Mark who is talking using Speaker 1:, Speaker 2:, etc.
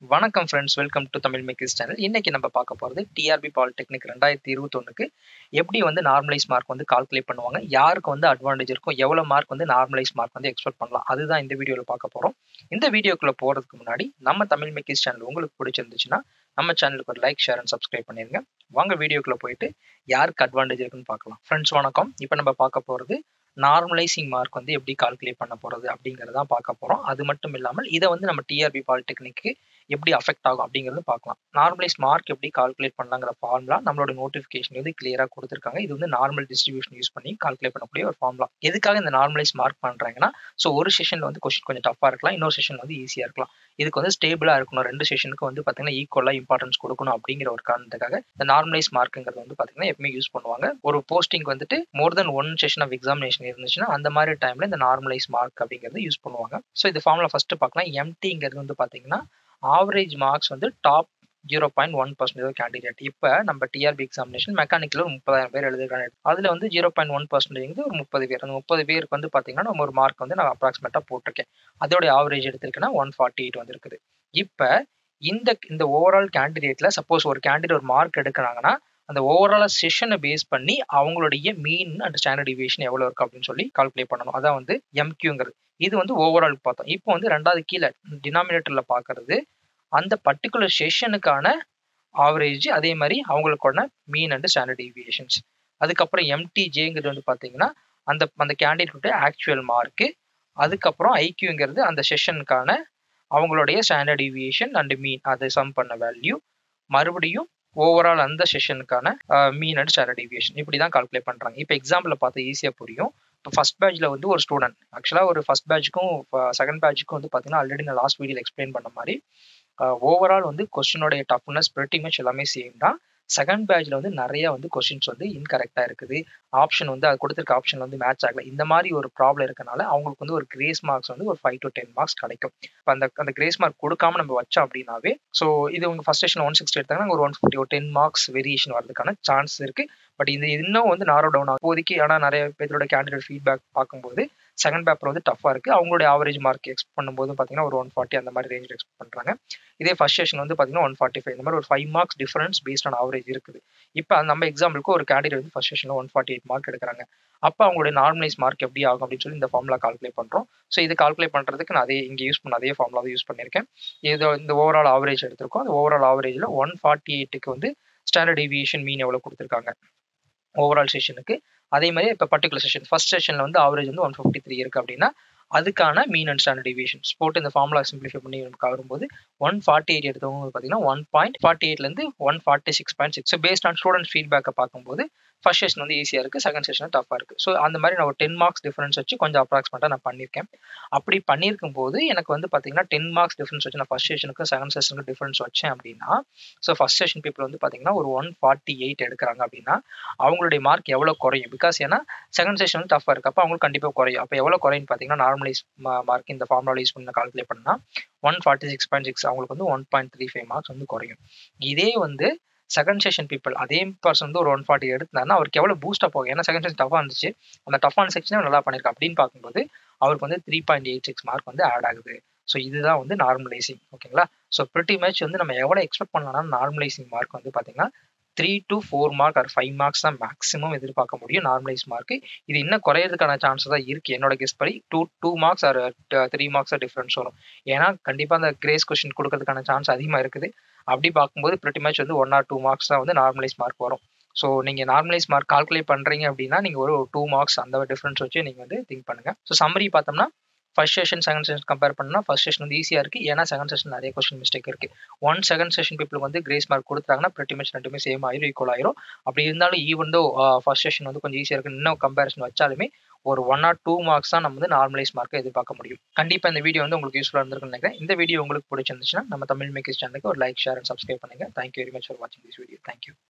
Speaker 1: வணக்கம் friends, welcome to Tamil மெக்கீஸ் channel. இன்னைக்கு நம்ம பார்க்க போகிறது TRB Polytechnic 2021க்கு எப்படி வந்து நார்மலைஸ் மார்க் வந்து கால்குலேட் பண்ணுவாங்க, யாருக்கு வந்து அட்வான்டேஜ் இருக்கும், எவ்வளோ மார்க் வந்து நார்மலைஸ் மார்க் வந்து எக்ஸ்பெக்ட் பண்ணலாம், அதுதான் இந்த வீடியோவில் பார்க்க போகிறோம். இந்த வீடியோக்குள்ளே போகிறதுக்கு முன்னாடி நம்ம தமிழ் மெக்கீஸ் சேனல் உங்களுக்கு பிடிச்சிருந்துச்சுன்னா நம்ம சேனலுக்கு ஒரு லைக், ஷேர் அண்ட் சப்ஸ்கிரைப் பண்ணிடுங்க. வாங்க வீடியோக்குள்ளே போயிட்டு யாருக்கு அட்வான்டேஜ் இருக்குன்னு பார்க்கலாம். ஃப்ரெண்ட்ஸ் வணக்கம். இப்போ நம்ம பார்க்க போகிறது நார்மலைசிங் மார்க் வந்து எப்படி கால்குலேட் பண்ண போகிறது அப்படிங்கிறதான் பார்க்க போகிறோம். அது மட்டும் இல்லாமல் இதை வந்து நம்ம TRB Polytechnicக்கு எப்படி அஃபெக்ட் ஆகும் அப்படிங்கிறது பார்க்கலாம். நார்மலைஸ் மார்க் எப்படி கால்குலேட் பண்ணலாங்கிற ஃபார்முலா நம்மளோட நோட்டிஃபிகேஷன் வந்து கிளியராக கொடுத்துருக்காங்க. இது வந்து நார்மல் டிஸ்ட்ரிபியூஷன் யூஸ் பண்ணி கால்குலேட் பண்ணக்கூடிய ஒரு ஃபார்முலா. எதுக்காக இந்த நார்மலைஸ் மார்க் பண்ணுறாங்கன்னா, ஸோ ஒரு செஷனில் வந்து கொஸ்டின் கொஞ்சம் டஃபாக இருக்கலாம், இன்னொரு செஷன் வந்து ஈஸியாக இருக்கலாம். இதுக்கு வந்து ஸ்டேபிளாக இருக்கணும், ரெண்டு செஷனுக்கு வந்து பார்த்தீங்கன்னா ஈக்குவலாக இம்பார்ட்டன்ஸ் கொடுக்கணும் அப்படிங்கிற ஒரு காரணத்துக்காக இந்த நார்மலைஸ் மார்க்குங்கிறது வந்து பார்த்தீங்கன்னா எப்பவுமே யூஸ் பண்ணுவாங்க. ஒரு போஸ்டிங் வந்துட்டு more than one session of examination இருந்துச்சுன்னா அந்த மாதிரி டைமில் இந்த நார்மலைஸ் மார்க் அப்படிங்கிறது யூஸ் பண்ணுவாங்க. ஸோ இந்த ஃபார்முலா ஃபஸ்ட்டு பார்க்கலாம். எம்டிங்கிறது வந்து பார்த்தீங்கன்னா ஆவரேஜ் மார்க்ஸ் வந்து டாப் 0.1% கேண்டிடேட். இப்போ நம்ம டிஆர்பி எக்ஸாமினேஷன் மெக்கானிக்கல் ஒரு 30,000 பேர் எழுதுறாங்க. அதில் வந்து 0.1% ஒரு 30 பேர். அந்த 30 பேருக்கு வந்து பார்த்தீங்கன்னா நம்ம ஒரு மார்க் வந்து நான் அப்ராக்சிமேட்டாக போட்டிருக்கேன். அதோடைய ஆவரேஜ் எடுத்திருக்கேன்னா 148 வந்துருக்குது. இப்போ இந்த ஓவரால் கேண்டிடேட்ல சப்போஸ் ஒரு கேண்டிடேட் ஒரு மார்க் எடுக்கிறாங்கன்னா அந்த ஓவரால் செஷனை பேஸ் பண்ணி அவங்களுடைய மீன் அண்ட் ஸ்டாண்டர்ட் டிவியேஷன் எவ்வளோ இருக்கு அப்படின்னு சொல்லி கால்குலேட் பண்ணணும். அதான் வந்து எம்கியூங்கிறது. இது வந்து ஓவரால் பார்த்தோம். இப்போ வந்து ரெண்டாவது கீழே டினாமினேட்டர்ல பார்க்கறது அந்த பர்டிகுலர் செஷனுக்கான ஆவரேஜ், அதே மாதிரி அவங்களுக்கான மீன் அண்ட் ஸ்டாண்டர்ட் டிவியேஷன்ஸ். அதுக்கப்புறம் எம்டிஜேங்கிறது வந்து பார்த்தீங்கன்னா அந்த கேண்டிடேட்டோட ஆக்சுவல் மார்க்கு. அதுக்கப்புறம் ஐக்யூங்கிறது அந்த செஷனுக்கான அவங்களுடைய ஸ்டாண்டர்ட் டிவியேஷன் அண்ட் மீன் அதை சம் பண்ண வேல்யூ. மறுபடியும் ஓவரால் அந்த செஷனுக்கான மீன் அண்ட் ஸ்டாண்டர்ட் டிவியேஷன். இப்படி தான் கால்குலேட் பண்ணுறாங்க. இப்போ எக்ஸாம்பிள் பார்த்து ஈஸியாக புரியும். இப்போ ஃபர்ஸ்ட் பேட்ச்ல வந்து ஒரு ஸ்டூடெண்ட் ஆக்சுவலாக ஒரு ஃபர்ஸ்ட் பேட்சுக்கும் செகண்ட் பேட்சுக்கும் வந்து பார்த்தீங்கன்னா ஆல்ரெடி நான் லாஸ்ட் வீடியோவில் எக்ஸ்பிளைன் பண்ண மாதிரி ஓவரால் வந்து கொஸ்டினோடைய டஃப்னஸ் pretty much எல்லாமே சேம் தான். செகண்ட் பேட்ச்ல வந்து நிறைய வந்து கொஸ்டின்ஸ் வந்து இன்கரெக்டாக இருக்குது. ஆப்ஷன் வந்து அது கொடுத்துருக்க ஆப்ஷன் வந்து மேட்ச் ஆகல. இந்த மாதிரி ஒரு ப்ராப்ளம் இருக்கனால அவங்களுக்கு வந்து ஒரு கிரேஸ் மார்க்ஸ் வந்து ஒரு 5 to 10 மார்க்ஸ் கிடைக்கும். இப்போ அந்த கிரேஸ் மார்க் கொடுக்காம நம்ம வச்சோம் அப்படின்னாவே, ஸோ இது உங்க ஃபர்ஸ்ட் செஷன் 160 எடுத்தாங்கன்னா ஒரு 150 ஒரு 10 மார்க்ஸ் வேரியேஷன் வரதுக்கான சான்ஸ் இருக்கு. பட் இது இன்னும் வந்து நாரோ டவுன் ஆகும் இப்போதைக்கு. ஆனால் நிறைய பேரோட கேண்டிடேட் ஃபீட்பேக் பார்க்கும்போது செகண்ட் பேப்பர் வந்து டஃபாக இருக்குது. அவங்களுடைய ஆவரேஜ் மார்க் எக்ஸ்பெக்ட் பண்ணும்போது பார்த்தீங்கன்னா ஒரு 140 அந்த மாதிரி ரேஞ்சில் எக்ஸ்பெக்ட் பண்ணுறாங்க. இதே ஃபர்ஸ்ட் செஷன் வந்து பார்த்தீங்கன்னா 145 இந்த மாதிரி ஒரு 5 marks difference based on average இருக்குது. இப்போ நம்ம எக்ஸாம்பிளுக்கு ஒரு கேண்டிடேட் வந்து ஃபர்ஸ்ட் செஷனில் 148 மார்க் எடுக்கிறாங்க. அப்போ அவங்களுடைய நார்மலைஸ் மார்க் எப்படி ஆகும் அப்படின்னு சொல்லி இந்த ஃபார்முலா கால்குலேட் பண்ணுறோம். ஸோ இது கால்குலேட் பண்ணுறதுக்கு நான் இங்கே யூஸ் பண்ண அதே ஃபார்முலா யூஸ் பண்ணியிருக்கேன். இந்த ஓவரால் ஆவரேஜ் எடுத்திருக்கோம். அந்த ஓவரால் ஆவரேஜில் 148க்கு வந்து ஸ்டாண்டர்ட் டிவியேஷன் மீன் எவ்வளோ கொடுத்துருக்காங்க ஓவரால் செஷனுக்கு. அதே மாதிரி இப்போ பர்டிகுலர் செஷன் ஃபர்ஸ்ட் செஷனில் வந்து ஆவரேஜ் வந்து 153 இருக்குது அப்படின்னா அதுக்கான மீன் அண்ட் ஸ்டாண்டர்ட் டிவியேஷன்ஸ் போட்டு இந்த ஃபார்முலா சிம்பிளிஃபை பண்ணி நமக்கு வரும்போது 148 எடுத்தவங்க பார்த்தீங்கன்னா 1.48லேருந்து 146.6. ஸோ பேஸ்ட் ஆன் ஸ்டூடெண்ட் ஃபீட்பேக்கை பார்க்கும்போது ஃபர்ஸ்ட் செஷன் வந்து ஈஸியாக இருக்குது, செகண்ட் செஷன் டஃபாக இருக்குது. ஸோ அந்த மாதிரி நான் ஒரு 10 மார்க்ஸ் டிஃபரன்ஸ் வச்சு கொஞ்சம் அப்ராக்சிமேட்டாக நான் பண்ணியிருக்கேன். அப்படி பண்ணியிருக்கும் போது எனக்கு வந்து பார்த்தீங்கன்னா 10 மார்க்ஸ் டிஃபரன்ஸ் வச்சு நான் ஃபர்ஸ்ட் செஷனுக்கு செகண்ட் செஷனுக்கு டிஃபரன்ஸ் வச்சேன் அப்படின்னா, ஸோ ஃபர்ஸ்ட் செஷன் பீப்புள் வந்து பார்த்தீங்கன்னா ஒரு 148 எடுக்கிறாங்க அப்படின்னா அவங்களுடைய மார்க் எவ்வளோ குறையும்? பிகாஸ் ஏன்னா செகண்ட் செஷன் வந்து டஃபாக இருக்குது. அப்போ அவங்களுக்கு கண்டிப்பாக குறையும். அப்போ எவ்வளோ குறையும் பார்த்தீங்கன்னா நார்மலைஸ் மார்க் இந்த ஃபார்முலா யூஸ் பண்ணி கால்குலேட் பண்ணால் 146.6 அவங்களுக்கு வந்து 1.35 மார்க்ஸ் வந்து குறையும். இதே வந்து செகண்ட் செஷன் பீப்புள் அதே பர்சன் வந்து ஒரு 140 எடுத்தாருன்னா அவருக்கு எவ்வளோ பூஸ்ட் அப் ஆகும்? ஏன்னா செகண்ட் செஷன் டஃபாக இருந்துச்சு, அந்த டஃபான செக்ஷனே நல்லா பண்ணியிருக்கா அப்படின்னு பார்க்கும்போது அவருக்கு வந்து 3.86 மார்க் வந்து ஆட் ஆகுது. ஸோ இதுதான் வந்து நார்மலைசிங். ஓகேங்களா? ஸோ pretty much வந்து நம்ம எவ்வளோ எக்ஸ்பெக்ட் பண்ணலாம்னா நார்மலைசிங் மார்க் வந்து பார்த்தீங்கன்னா 3 to 4 மார்க் ஆர் 5 மார்க்ஸ் தான் மேக்ஸிமம் எதிர்பார்க்க முடியும் நார்மலைஸ் மார்க். இது இன்னும் குறையிறதுக்கான சான்ஸ் தான் இருக்குது. என்னோட கெஸ் படி 2 மார்க்ஸ் ஆர் 3 மார்க்ஸ் டிஃபரன்ஸ் வரும். ஏன்னா கண்டிப்பாக அந்த கிரேஸ் கொஸ்டின் கொடுக்கறதுக்கான சான்ஸ் அதிகமாக இருக்குது. அப்படி பார்க்கும்போது pretty much வந்து 1 or 2 மார்க்ஸ் தான் வந்து நார்மலைஸ் மார்க் வரும். ஸோ நீங்கள் நார்மலைஸ் மார்க் கால்குலேட் பண்ணுறீங்க அப்படின்னா நீங்கள் ஒரு 2 மார்க்ஸ் அந்த டிஃபரன்ஸ் வச்சு நீங்கள் வந்து திங்க் பண்ணுங்கள். ஸோ சம்மரி பார்த்தோம்னா first session second session compare பண்ணால் ஃபர்ஸ்ட் செஷன் வந்து ஈஸியாக இருக்குது. ஏன்னா செகண்ட் செஷன் நிறைய கொஸ்டின் மிஸ்டேக் இருக்குது. செகண்ட் செஷன் பீப்புளுக்கு வந்து கிரேஸ் மார்க் கொடுத்தாங்கன்னா pretty much ரெண்டுமே சேம் ஆயிரும், ஈக்குவல் ஆயிரும். அப்படி இருந்தாலும் ஈவன் தோ ஃபர்ஸ்ட் செஷன் வந்து கொஞ்சம் ஈஸியாக இருக்குது, இன்னும் கம்பேரிசன் வச்சாலுமே ஒரு 1 or 2 மார்க்ஸ் தான் நம்ம வந்து நார்மலைஸ் மார்க்கை எதிர்பார்க்க முடியும். கண்டிப்பாக இந்த வீடியோ வந்து உங்களுக்கு யூஸ்ஃபுல்லாக இருந்திருக்குன்னு நினைக்கிறேன். இந்த வீடியோ உங்களுக்கு பிடிச்சிருந்துச்சுன்னா நம்ம தமிழ் மெக்கீஸ் சேனலுக்கு ஒரு லைக், ஷேர் அண்ட் சப்ஸ்கிரைப் பண்ணுங்கள். தேங்க்யூ வெரி மச் ஃபார் வாட்சிங் திஸ் வீடியோ. தேங்க்யூ.